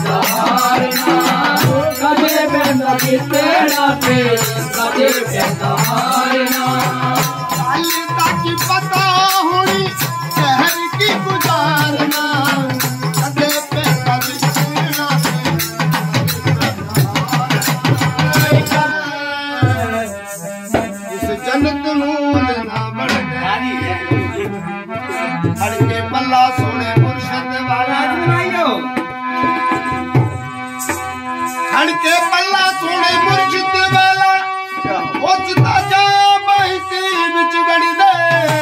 हारना कदे पैंदा कितेड़ा पे कदे पैंदा हारना ताकि पता होनी शहर की गुजारना कदे पैंदा कितेड़ा इस जन्नत नूर ना बढ़ हड़के पल्ला सोने मुर्शद वाला हड़के पल्ला सोने मुर्शद वाला उचता जा बहती बिच गड़ी दे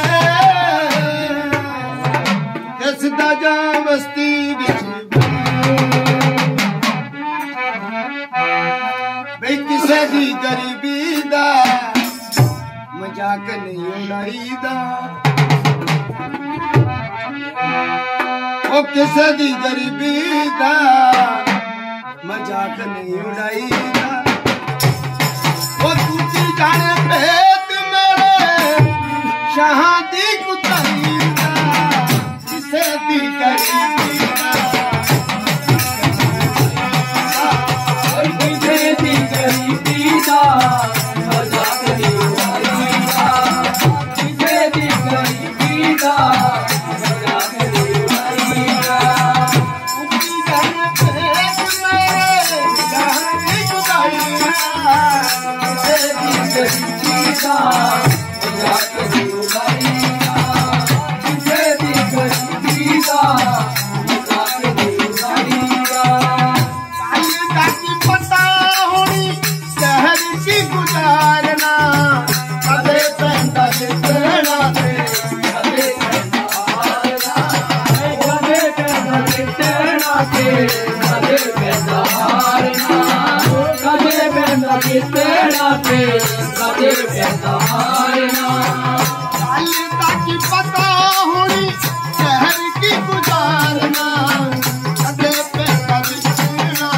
दसदा जा बस्ती बिच बे किसे दी गरीबी दा मजाक नहीं उड़ाईदा ओ किसे दी गरीबी दा मजाक नहीं उड़ाईदा ओ दूसरी जाने भेद मेरे शाह दी कुताईदा किसे दी गरीबी दा किसे दी गरीबी दा मजाक नहीं उड़ाईदा किसे दी गरीबी दा मजाक नहीं उड़ाईदा दूसरी जाने भेद मेरे शाह दी कुताईदा किसे दी गरीबी दा मजाक नहीं उड़ाईदा किसे दी गरीबी दा मजाक नहीं उड़ाईदा ताकि पता होनी शहर की गुजारना कदे पैंदा कितेड़ा पे कदे पैंदा हारना कदे पैंदा कितेड़ा पे कदे पैंदा हारना कदे पैंदा कितेड़ा पे कदे पैंदा हारना ताकि पता होनी शहर की गुजारना कदे पैंदा कितेड़ा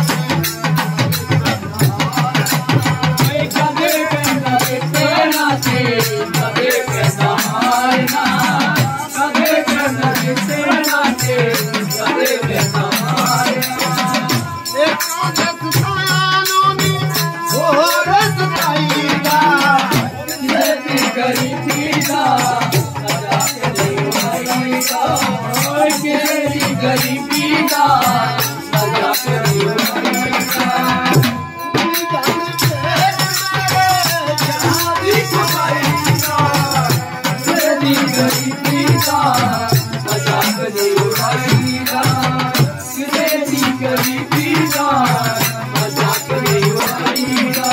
कदे पैंदा कितेड़ा पे कदे पैंदा हारना कदे पैंदा कितेड़ा पे कदे पैंदा हारना देखो जग सायानोनी हो रस पाईदा किसे दी गरीबी दा मजाक नहीं उड़ाईदा किसे दी गरीबी दा मजाक नहीं उड़ाईदा किसे दी गरीबी दा मजाक नहीं उड़ाईदा किसे दी गरीबी दा मजाक नहीं उड़ाईदा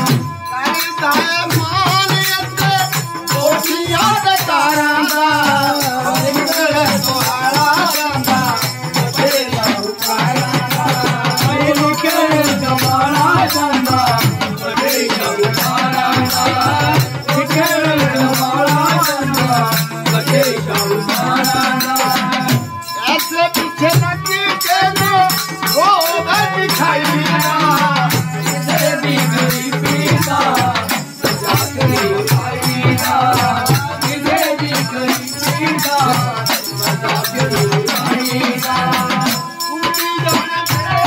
ऐसे पीछे नदी के लो वो दिखाईदा किसे दी गरीबी दा मजाक नहीं उड़ाईदा किसे दी गरीबी दा मजाक नहीं उड़ाईदा उनकी जाने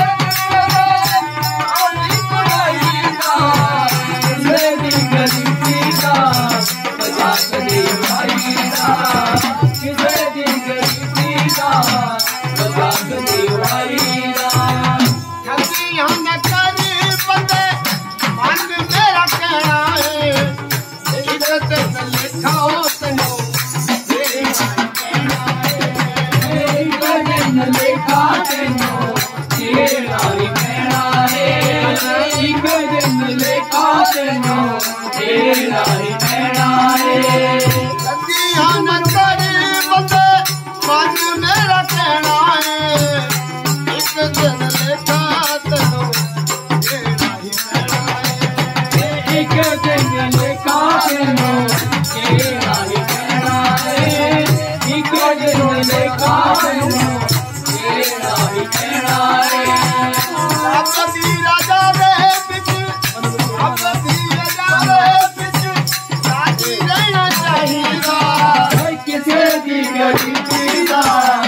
किसे दी गरीबी दा मजाक नहीं उड़ाईदा किसे दी गरीबी दा मजाक नहीं उड़ाईदा हम न करी पते मन मेरा कहना है इज्जत न लिखाओ तनो एक दिन लेखा तेनो तेरा ही कहना है एक दिन लेखा तेनो तेरा ही कहना है कदियां न करी पते मन मेरा कहना है एक दिन लिखा तनो तेरा ही कहना है एक दिन लेखा तेनो तेरा ही कहना है एक दिन लेखा तेनो तेरा ही कहना है अपनी राजा रे बिच अपनी राजा रे बिच राजी रहना चाहिए किसे दी गरीबी दा